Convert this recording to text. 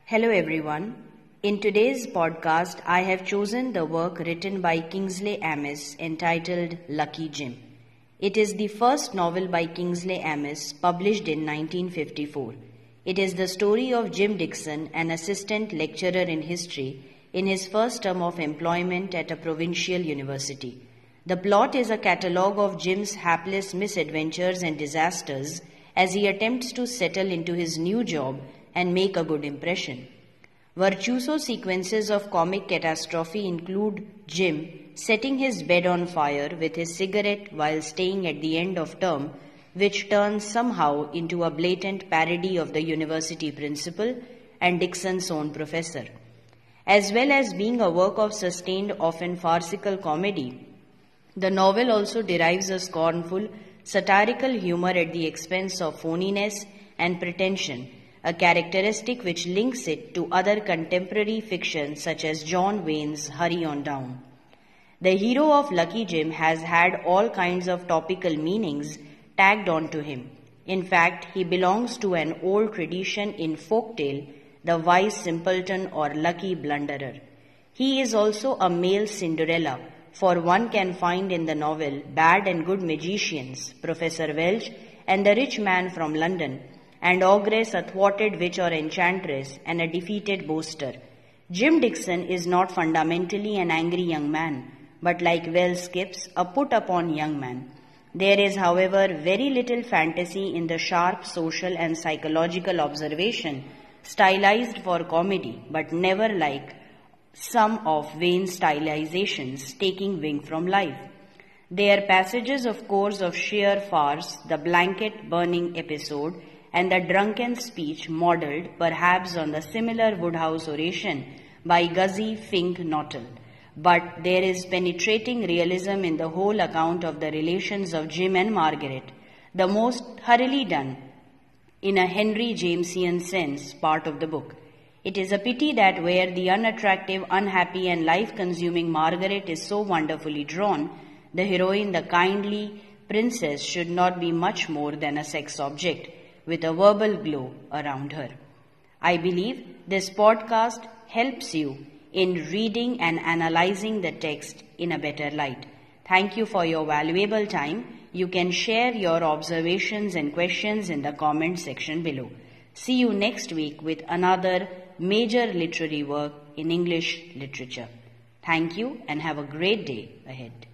Hello everyone. In today's podcast, I have chosen the work written by Kingsley Amis entitled Lucky Jim. It is the first novel by Kingsley Amis published in 1954. It is the story of Jim Dixon, an assistant lecturer in history, in his first term of employment at a provincial university. The plot is a catalogue of Jim's hapless misadventures and disasters as he attempts to settle into his new job and make a good impression. Virtuoso sequences of comic catastrophe include Jim setting his bed on fire with his cigarette while staying at the end of term, which turns somehow into a blatant parody of the university principal and Dixon's own professor. As well as being a work of sustained, often farcical comedy, the novel also derives a scornful, satirical humor at the expense of phoniness and pretension, a characteristic which links it to other contemporary fiction such as John Wayne's Hurry on Down. The hero of Lucky Jim has had all kinds of topical meanings tagged onto him. In fact, he belongs to an old tradition in folktale, the wise simpleton or lucky blunderer. He is also a male Cinderella, for one can find in the novel bad and good magicians, Professor Welch and the rich man from London, and ogress, a thwarted witch or enchantress, and a defeated boaster. Jim Dixon is not fundamentally an angry young man, but like Wells Skips, a put-upon young man. There is, however, very little fantasy in the sharp social and psychological observation, stylized for comedy, but never like some of Wayne's stylizations taking wing from life. They are passages, of course, of sheer farce, the blanket burning episode, and the drunken speech modelled perhaps on the similar Woodhouse oration by Gussie Fink Nottle. But there is penetrating realism in the whole account of the relations of Jim and Margaret, the most thoroughly done, in a Henry Jamesian sense, part of the book. It is a pity that where the unattractive, unhappy, and life-consuming Margaret is so wonderfully drawn, the heroine, the kindly princess, should not be much more than a sex object, with a verbal glow around her. I believe this podcast helps you in reading and analyzing the text in a better light. Thank you for your valuable time. You can share your observations and questions in the comment section below. See you next week with another major literary work in English literature. Thank you and have a great day ahead.